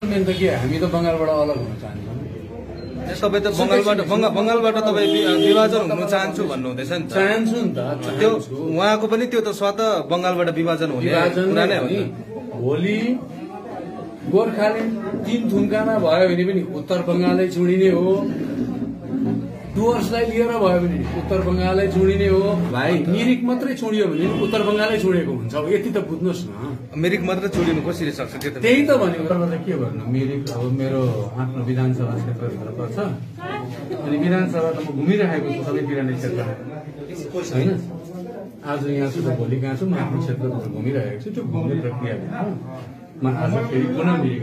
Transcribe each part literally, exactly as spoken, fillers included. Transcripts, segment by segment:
Main त के हामी त बंगालबाट अलग हुन चाहन्छौँ। तपाईँ त बंगालबाट बंगालबाट तपाईँ विभाजन हुन चाहन्छु भन्नु हुँदैछ नि त। चाहन्छु नि त, त्यो उहाँको पनि त्यो त स्वतः बंगालबाट विभाजन हुने कुरा नै हो नि। भोलि गोर्खाल्यान्ड तीन थुम्कामा भयो भने पनि उत्तर बंगालै चुडिने हो, डुवर्सलाई लिएर भयो भने उत्तर बंगालै चुडिने हो। भाइ मिरिक मात्रै चुडियो भने उत्तर बंगालै चुडेको हुन्छ। अब यति त बुझ्नुहोस् न। मिरिक मात्रै चुडिनु कसरी सक्छ? त्यो त त्यही त भनेको। तर के गर्नु, मिरिक अब मेरो आफ्नो विधानसभा क्षेत्रभित्र पर्छ अनि विधानसभा त म घुमिरहेको छु सबैतिर नै क्षेत्र होइन। आज यहाँ छु त भोलि कहाँ छु, म आफ्नो क्षेत्रभित्र घुमिरहेको छु। त्यो घुम्ने प्रक्रिया म आज फेरि पुनः मिरिक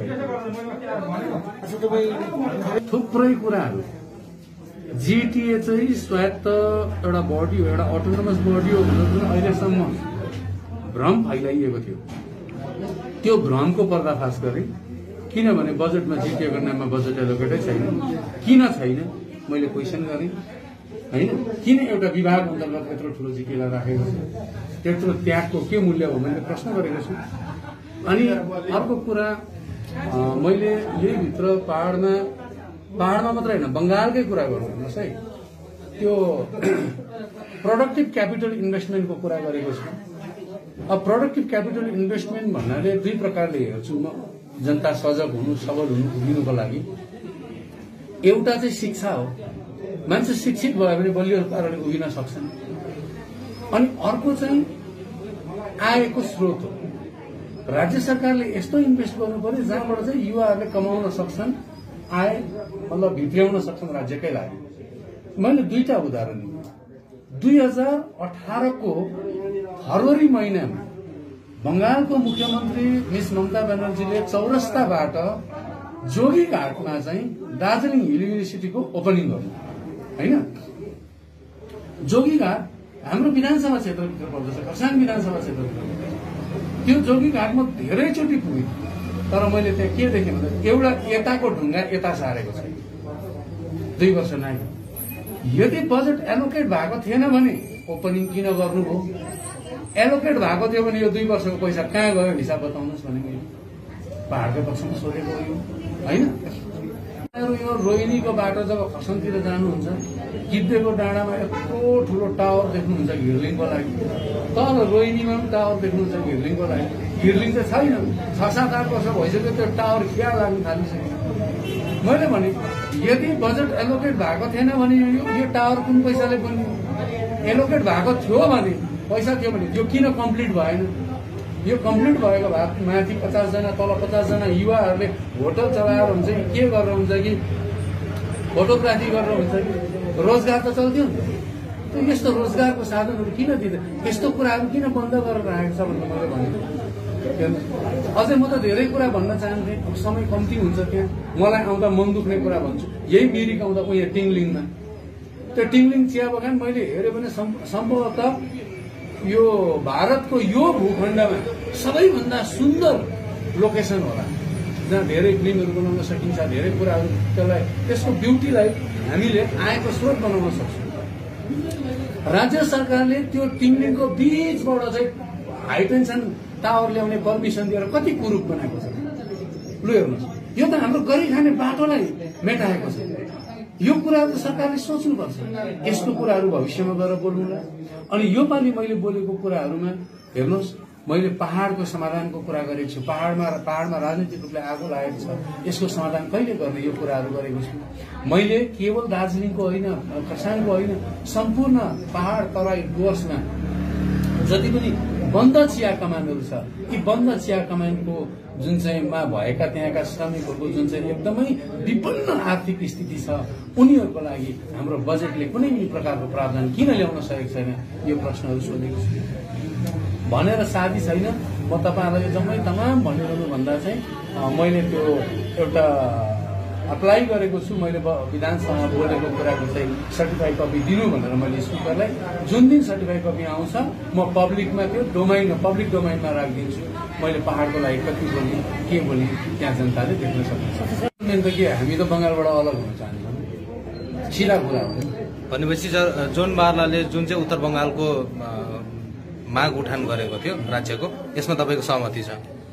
थुप्रै कुराहरू। जीटीए चाहिँ स्वायत्त एउटा बडी हो, एउटा अटोनोमस बडी हो भनेर जुन अहिलेसम्म भ्रम फैलाइएको थियो, त्यो भ्रमको पर्दाफास गरे। किनभने बजेटमा जीटीएको नाममा बजेट एलोकेटै छैन। किन छैन मैले क्वेसन गरेँ होइन। किन एउटा विभाग अन्तर्गत यत्रो ठुलो जीटीएलाई राखेको छ, त्यत्रो त्यागको के मूल्य हो मैले प्रश्न गरेको छु। अनि अर्को कुरा मैले यही भित्र पहाडमा पहाडमा मात्रै होइन बंगालकै कुरा गर्नु हेर्नुहोस् है, त्यो प्रोडक्टिभ क्यापिटल इन्भेस्टमेन्टको कुरा गरेको छु। अब प्रोडक्टिभ क्यापिटल इन्भेस्टमेन्ट भन्नाले दुई प्रकारले हेर्छु म। जनता सजग हुनु, सबल हुनु, उभिनुको लागि एउटा चाहिँ शिक्षा हो। मान्छे शिक्षित भयो भने बलियो पाराले उभिन सक्छन्। अनि अर्को चाहिँ आयको स्रोत हो। राज्य सरकारले यस्तो इन्भेस्ट गर्नु पर्यो जहाँबाट चाहिँ युवाहरूले कमाउन सक्छन्, आय मतलब भित्र्याउन सक्छन् राज्यकै लागि। मैले दुईटा उदाहरण दिएँ। दुई हजार अठारको फरवरी महिनामा बंगालको मुख्यमन्त्री मिस ममता ब्यानर्जीले चौरस्ताबाट जोगीघाटमा चाहिँ दार्जिलिङ हिल युनिभर्सिटीको ओपनिङ गर्नु होइन। जोगीघाट हाम्रो विधानसभा क्षेत्रभित्र पर्दछ, खरसाङ विधानसभा क्षेत्रभित्र। त्यो जोगीघाटमा धेरैचोटि पुगेँ, तर मैले त्यहाँ के देखेँ भन्दा एउटा यताको ढुङ्गा यता सारेको छैन। दुई वर्ष नै यदि बजेट एलोकेट भएको थिएन भने ओपनिङ किन गर्नुभयो? एलोकेट भएको थियो भने यो दुई वर्षको पैसा कहाँ गयो हिसाब बताउनुहोस् भने मैले पहाडको पक्षमा सोधेको यो होइन। यो रोहिणीको बाटो जब खरसाङतिर जानुहुन्छ, गिद्धेको डाँडामा यत्रो ठुलो टावर देख्नुहुन्छ घिर्लिङको लागि, तर रोहिणीमा पनि टावर देख्नुहुन्छ घिर्लिङको लागि। घिर्लिङ चाहिँ छैन। छ सात आठ वर्ष भइसक्यो त्यो टावर खिया लाग्नु थालिसक्यो। मैले भने यदि बजेट एलोकेट भएको थिएन भने यो टावर कुन पैसाले बन्यो? एलोकेट भएको थियो भने, पैसा थियो भने यो किन कम्प्लिट भएन? यो कम्प्लिट भएको भए माथि पचासजना तल पचासजना युवाहरूले होटल चलाएर हुन्छ कि के गरेर हुन्छ कि फोटोग्राफी गरेर हुन्छ कि रोजगार त चल्थ्यो नि त। यस्तो रोजगारको साधनहरू किन दिँदैन? यस्तो कुराहरू किन बन्द गरेर राखेको छ भनेर मैले भनेको। अझै म त धेरै कुरा भन्न चाहन्थेँ, समय कम्ती हुन्छ त्यहाँ। मलाई आउँदा मन दुख्ने कुरा भन्छु। यही मिरिक आउँदा उयो टिङलिङमा त्यो टिङलिङ चिया बगान मैले हेरेँ भने सम्भवतः यो भारतको यो भूखण्डमा सबैभन्दा सुन्दर लोकेसन होला, जहाँ धेरै फिल्महरू बनाउन सकिन्छ, धेरै कुराहरू त्यसलाई त्यसको ब्युटीलाई हामीले आयको स्रोत बनाउन सक्छौँ। राज्य सरकारले त्यो टिङलिङको बीचबाट चाहिँ हाई टेन्सन टावर ल्याउने पर्मिसन दिएर कति कुरूप बनाएको छ। लु हेर्नुहोस्, यो त हाम्रो गरी खाने बाटोलाई मेटाएको छ। यो कुराहरू सरकारले सोच्नुपर्छ। यस्तो कुराहरू भविष्यमा गएर बोल्नुला। अनि यो पालि मैले बोलेको कुराहरूमा हेर्नुहोस्, मैले पहाडको समाधानको कुरा गरेको छु। पहाडमा पहाडमा राजनीतिक रूपले आगो लागेको छ, यसको समाधान कहिले गर्ने यो कुराहरू गरेको छु। मैले केवल दार्जिलिङको होइन, खरसाङको होइन, सम्पूर्ण पहाड तराई डुवर्समा जति पनि बन्द चिया कमानहरू छ, यी बन्द चिया कमानको जुन चाहिँ मा भएका त्यहाँका श्रमिकहरूको जुन चाहिँ एकदमै विपन्न आर्थिक स्थिति छ, उनीहरूको लागि हाम्रो बजेटले कुनै पनि प्रकारको प्रावधान किन ल्याउन सकेको छैन, यो प्रश्नहरू सोधेको छु। भनेर साथी छैन म तपाईँहरूलाई जम्मै तमाम भनिरहनु भन्दा चाहिँ मैले त्यो एउटा अप्लाई गरेको छु। मैले विधानसभामा बोलेको कुराको चाहिँ सर्टिफाइड कपी दिनु भनेर मैले स्पिकरलाई, जुन दिन सर्टिफाइड कपी आउँछ म पब्लिकमा त्यो डोमाइन पब्लिक डोमाइनमा राखिदिन्छु। मैले पहाडको लागि कति बोलेँ, के बोलेँ, त्यहाँ जनताले देख्न सक्नुहुन्छ। मेन त के हामी त बंगालबाट अलग हुन चाहन्छौँ, सिधा कुरा हो। भनेपछि जोन बार्लाले जुन चाहिँ उत्तर बंगालको माग उठान गरेको थियो राज्यको, यसमा तपाईँको सहमति छ?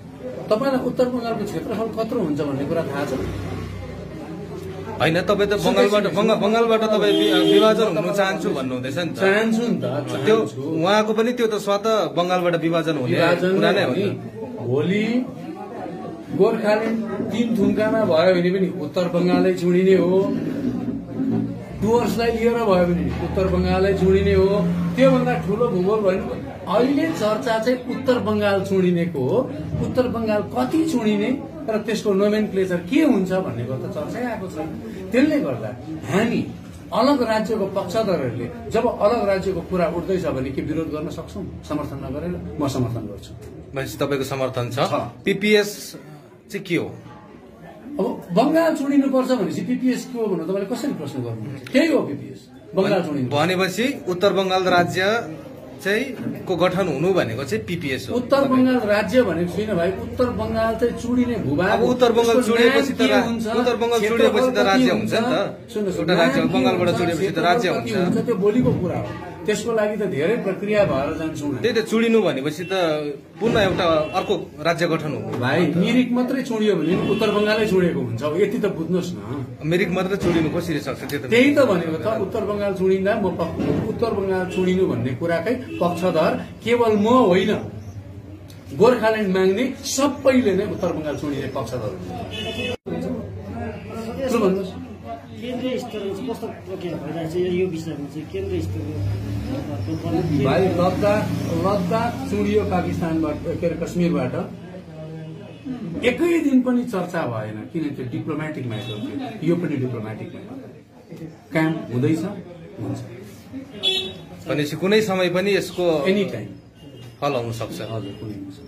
तपाईँलाई उत्तर बङ्गालको क्षेत्रफल कत्रो हुन्छ भन्ने कुरा थाहा छ? होइन, तपाईँ त बङ्गालबाट बङ्गालबाट तपाईँ विभाजन हुन चाहन्छु भन्नुहुँदैछ नि त। चाहन्छु नि त, त्यो उहाँको पनि त्यो त स्वतः बङ्गालबाट विभाजन हुने कुरा नै हो नि। भोलि गोर्खाल्यान्ड तीन थुम्कामा भयो भने पनि उत्तर बङ्गालै चुडिने हो, डुवर्सलाई लिएर भयो भने उत्तर बङ्गालै चुडिने हो। त्योभन्दा ठुलो भूगोल भयो भने अहिले चर्चा चाहिँ उत्तर बङ्गाल चुडिनेको हो। उत्तर बङ्गाल कति चुडिने र त्यसको नोमेनक्लेचर के हुन्छ भन्नेको त चर्चै आएको छ। त्यसले गर्दा हामी अलग राज्यको पक्षधरहरूले जब अलग राज्यको कुरा उठ्दैछ भने के विरोध गर्न सक्छौँ? समर्थन नगरेर म समर्थन गर्छु। भनेपछि तपाईँको समर्थन छ। पीपीएस चाहिँ के हो? अब बङ्गाल चुडिनुपर्छ भनेपछि पीपीएस के हो भनेर तपाईँले कसरी प्रश्न गर्नुहुन्छ? त्यही हो पीपीएस, बङ्गाल चुडिनु भनेपछि उत्तर बङ्गाल राज्य चाहिँ को गठन हुनु भनेको चाहिँ पीपीएस हो। उत्तर बङ्गाल राज्य भनेको छैन भाइ, उत्तर बङ्गाल चाहिँ चुडिने भूभाग। अब उत्तर बङ्गाल चुडिएपछि त उत्तर बङ्गाल चुडिएपछि त राज्य हुन्छ नि त। एउटा राज्य बङ्गालबाट चुडिएपछि त राज्य हुन्छ। त्यो भोलिको कुरा हो, त्यसको लागि त धेरै प्रक्रिया भएर जान्छौँ। त्यही त चुडिनु भनेपछि त पुनः एउटा अर्को राज्य गठन हो भाइ। मिरिक मात्रै चुडियो भने उत्तर बङ्गालै चुडेको हुन्छ, यति त बुझ्नुहोस् न। मिरिक मात्रै चुडिनु कसरी सक्छ? त्यो त त्यही त भनेको त, उत्तर बङ्गाल चुडिँदा म उत्तर बङ्गाल चुडिनु भन्ने कुराकै पक्षधर केवल म होइन, गोर्खाल्यान्ड माग्ने सबैले नै उत्तर बङ्गाल चुडिने पक्षधर भन्नुहोस्। केन्द्रीय स्तरमा कस्तो प्रक्रिया भइरहेको छ यो विषयमा चाहिँ? केन्द्रीय स्तरमा भाइ लद्दाख लद्दाख चुडियो पाकिस्तानबाट, के अरे कश्मीरबाट, एकै दिन पनि चर्चा भएन, किन? त्यो डिप्लोमेटिक म्याटर थियो, यो पनि डिप्लोमेटिक म्याटर काम हुँदैछ, हुन्छ। भनेपछि कुनै समय पनि यसको एनी टाइम हल आउन सक्छ। हजुर, कुनै